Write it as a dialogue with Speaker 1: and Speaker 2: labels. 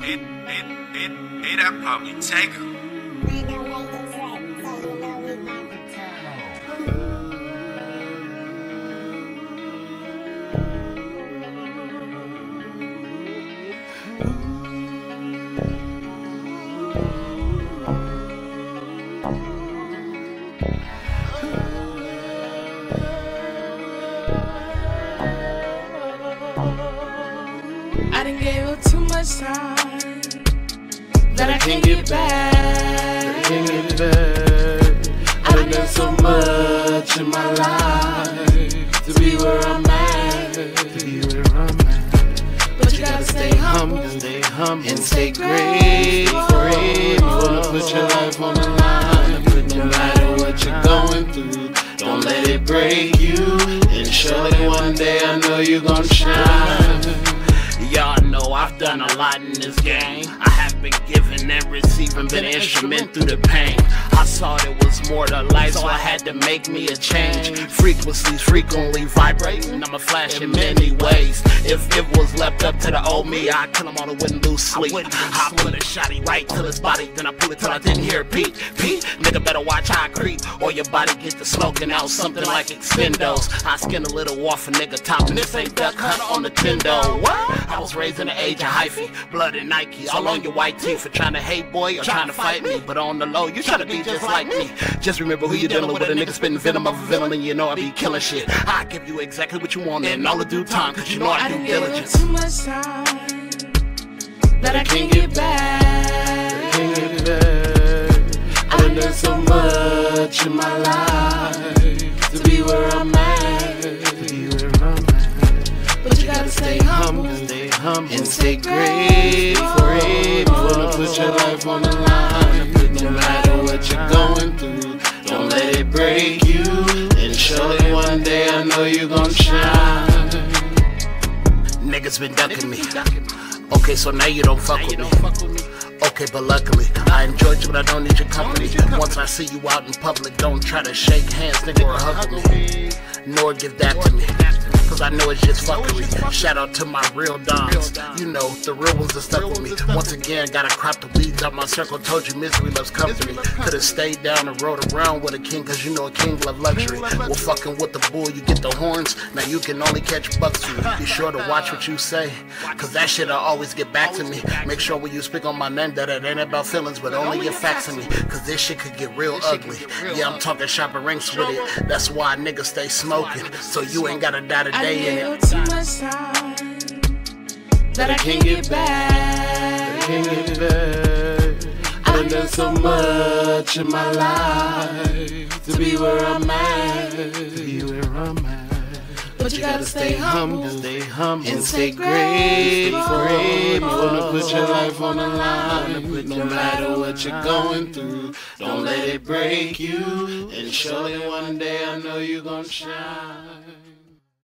Speaker 1: Hey, that probably take her.
Speaker 2: I done gave up too much time that I can't get back. I done done so much in my life to be where I'm at. But you gotta stay humble and stay grateful.
Speaker 3: You wanna put your life on the line, no matter what you're going through. Don't let it break you, and surely one day I know you're gonna shine.
Speaker 4: Y'all know I've done a lot in this game. I have been giving and receiving, been an instrument through the pain. I saw there was more to life, so I had to make me a change. Frequencies frequently vibrating, I'ma flash in many ways. If it was left up to the old me, I'd kill him on a wouldn't lose sleep. I put a shotty right to his body, then I pull it till I didn't hear Pete. Nigga better watch how I creep, or your body get to smoking out something like extendos. I skin a little off a nigga top, and this ain't Duck Hunt on the Nintendo. What? I was raised in the age of hyphy, blood and Nike, all on your white teeth for trying to hate boy or trying to fight me. But on the low, you trying to be just like me. Just remember who you dealing with, a nigga spitting venom of a villain, and you know I be killing shit. I give you exactly what you want in all the due time, cause you know I do diligence.
Speaker 2: Too much time that I can't get back. I done done so much in my life to be where I'm at. But you gotta stay humble
Speaker 3: and stay grateful. You wanna put your life on the line, no matter what you're going through. Don't let it break you, and surely one day I know you're gonna shine.
Speaker 4: Niggas been ducking me. Okay, so now you don't fuck with me. Okay, but luckily, I enjoyed you, but I don't need your company. Once I see you out in public, don't try to shake hands, nigga, or hug me. Nor give that to me, cause I know it's just fuckery. Shout out to my real dons, you know, the real ones that stuck with me. Once again, gotta crop the weeds out my circle. Told you misery loves company. Could've stayed down and rode around with a king, cause you know a king love luxury. Well, fucking with the bull, you get the horns. Now you can only catch bucks through. Be sure to watch what you say, cause that shit'll always get back to me. Make sure when you speak on my name that it ain't about feelings, but only your facts to me, cause this shit could get real ugly. Yeah, I'm talking shopping ranks with it. That's why niggas stay smoking, so you ain't gotta die today in it.
Speaker 2: Too much time that I can't get back. I done done so much in my life to be where I'm at. But you gotta stay humble and stay grateful.
Speaker 3: You wanna put your life on the line, no matter what you're going through. Don't let it break you, and surely one day I know you're gonna shine.